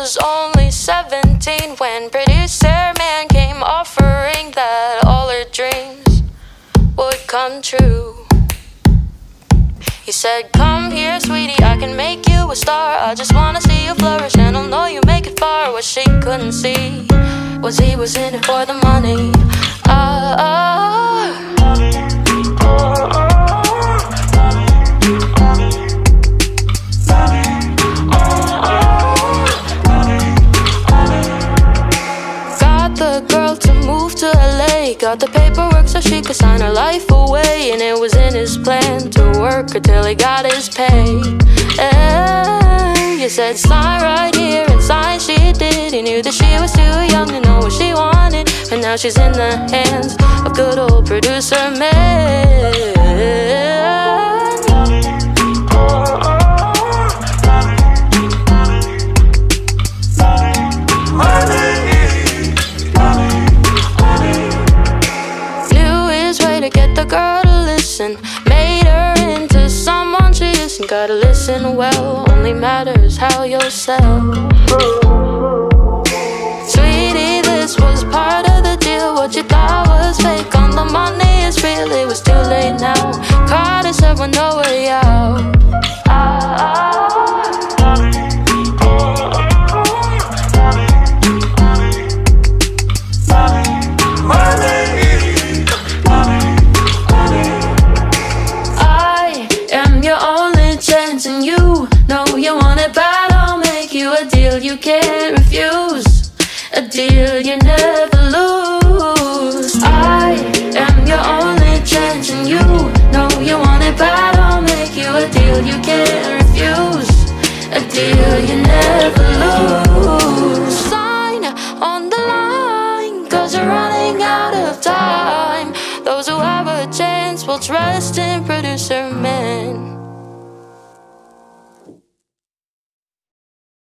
was only 17 when producer man came offering that all her dreams would come true. He said, come here, sweetie, I can make you a star. I just wanna see you flourish and I'll know you make it far. What she couldn't see was he was in it for the money. Got the girl to move to LA, got the paperwork so she could sign her life away. And it was in his plan to work until he got his pay. And you said sign right here, and sign she did. He knew that she was too young to know what she wanted, and now she's in the hands of good old producer man. To get the girl to listen, made her into someone she isn't. Gotta listen well, only matters how you'll sell. Sweetie, this was part of the deal. What you thought was fake on the money is real. It was too late now, caught us up with no way out. And you know you want it bad, I'll make you a deal you can't refuse, a deal you never lose. I am your only chance, and you know you want it bad, I'll make you a deal you can't refuse, a deal you never lose. Sign on the line, cause you're running out of time. Those who have a chance will trust in producer man.